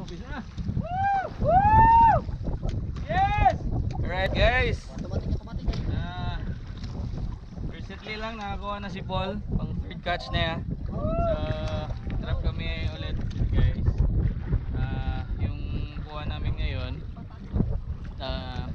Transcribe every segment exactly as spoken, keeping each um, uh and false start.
Umpisa na. Woo! Woo! Yes! Alright guys. Uh, recently lang nakakuha na si Paul. Pang third catch na yan. So, trap kami ulit guys. Uh, yung kuha namin ngayon. Uh,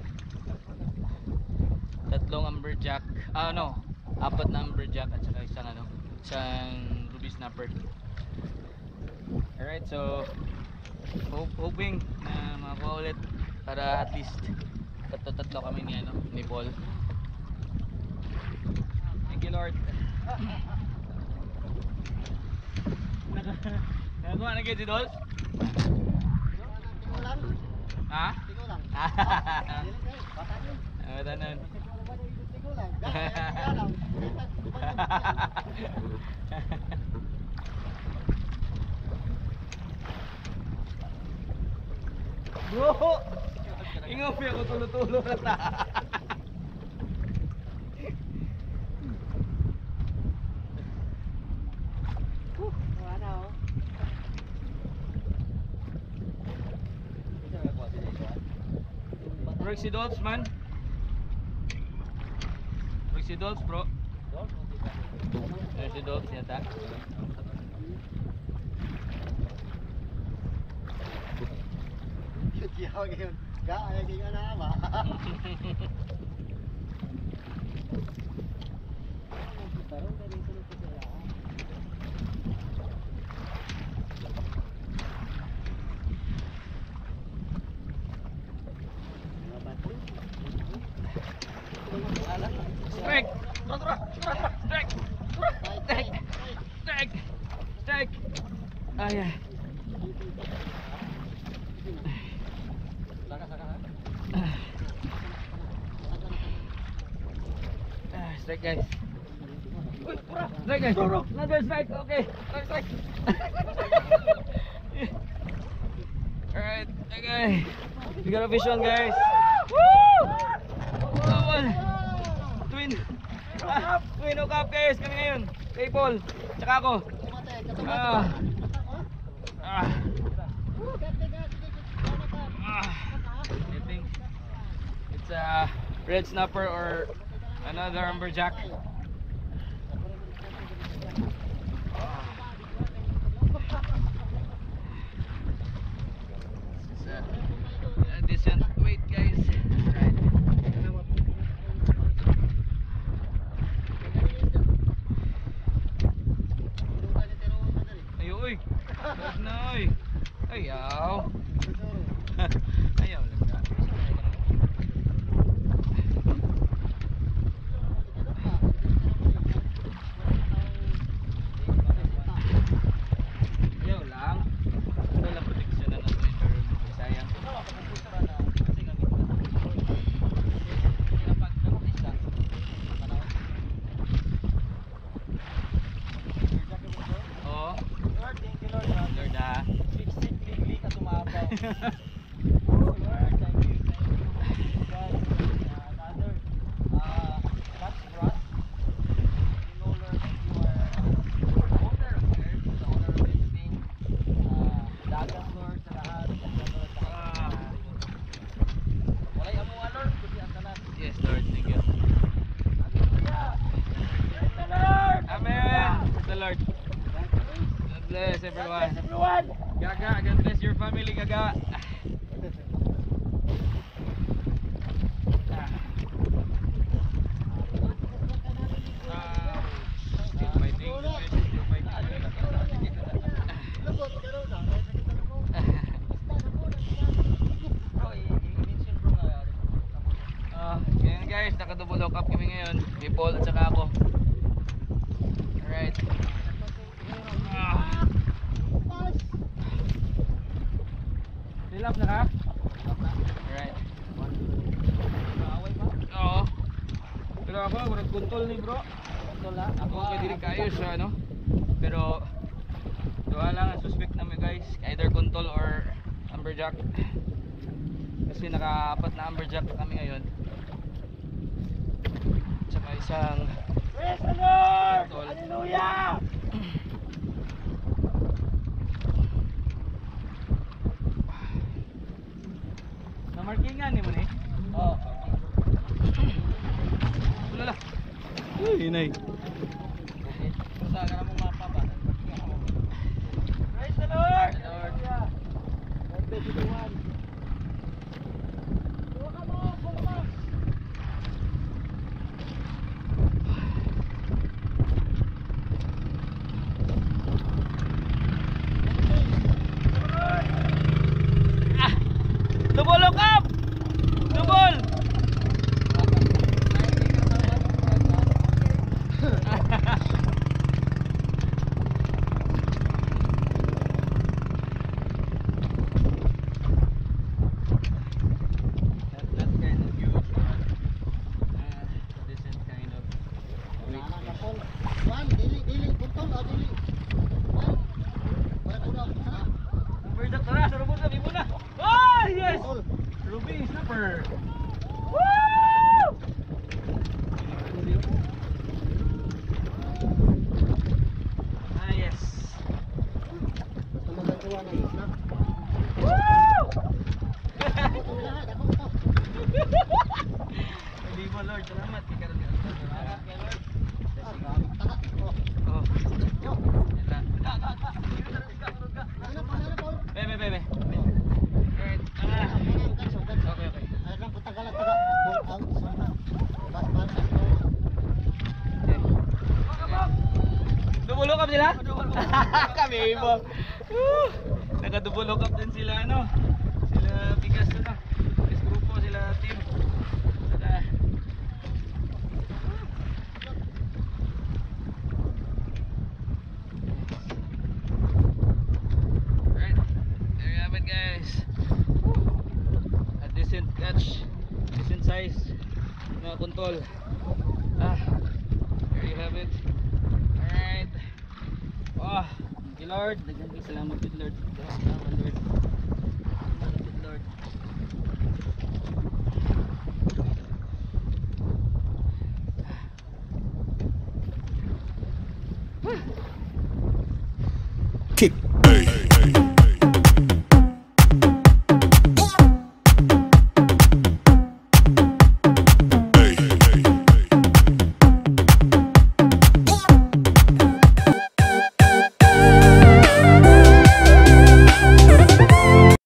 tatlong amberjack. Ah no. Apat na amberjack at saka isang ano. Isang ruby snapper. Alright, so hope, hoping na makakuha ulit para at least tatlo-tatlo kami ni, ano, ni Paul. Thank you Lord. Nagawa na kayo si Dolph? Ha? Ano ba nun? Bro! Ingaw mo ako tulo-tulo na ta. Work si Dolph man. Work si Dolph bro. Work si Dolph yata. Kaya ngayon, kaya ngayon na ba? Strike! Strike! Strike! Strike! Strike! Ay ay. Strike guys. Strike guys. Another strike. Okay. Another strike. Alright. Okay. We got a fish on guys. Woo! Come on. Twin. Ah, twin hook up guys. Kami ngayon. Kay Paul. Tsaka ako. Ah. Ah. I think it's a red snapper or another amberjack. This is a, a decent weight guys. Right. Ay uy. Wag na uy. Ayaw. Ayaw lang ka. Ayaw lang. Ito lang proteksyon na nato environment. Sayang. Oo. Lord, thank you Lord. Lord ah. Fix it, bigli ka tumabaw. Oh Lord, thank you, thank you. Guys, another uh, catch for us. You know Lord that you are the owner of the earth, the owner of everything. Uh, dagat Lord sa lahat, dagat Lord sa lahat. Walay amuha Lord, kundi ang tanan. Yes Lord, thank you. Hallelujah! Praise the Lord! Amen! Praise the Lord! God bless everyone. everyone. Gaga, God bless your family, Gaga. Ngayon guys, naka-double hook up kami ngayon. May Paul at saka ako. Alright. Ah. Dilap na ka? Alright. Oo. Pero ako, walang kuntol ni bro. Ako kay diri kayo sa ano. Pero doon lang ang suspect namin guys. Either kuntol or amberjack. Kasi naka-apat na amberjack kami ngayon. Tsaka isang praise the Lord! Hallelujah! parkingan ni mo ni. Oh. Wala la. Uy, inay. Basta ka na mong mapa ba? Praise the Lord! Lord. God bless you the one. Buka mo, buka mo. Ah! Double look up! Double! That, that kind of view is not uh, decent kind of Wala na ka Paul. Juan, dili, dili, puntol, oh, dili. Juan, wala ko na. Ha? Overduck, tara, sa robot na, mo na! Oh, yes! Paul, Ruby snapper! Woo! Ah, yes! gusto mo gagawa ng isla? Woo! Ito lahat, ako ito. Hindi mo, Lord, salamat. Ikaroon ka. Salamat kay Lord. Ah, grabe, taga. Oh, Oh, yo. yan lang. Ka, ka, ka. Ano pa, ano, Paul? Be, be, be, be. Oh. Alright. Ah, Ah. parang ganso, ganso. Okay, okay. Ay, lang, punta galat, taga. Pull out, sana. Bas, bas, bas. Okay. Dubulok up sila? Kami mo. Nakadubulok up din sila ano. Sila bigas ano. Bigas grupo sila team. Saka Alright. There you have it, guys. A decent catch. Decent size na kuntol. Ah. There you have it. Alright. Oh, thank you Lord. Daghang salamat po Lord. Salamat Lord.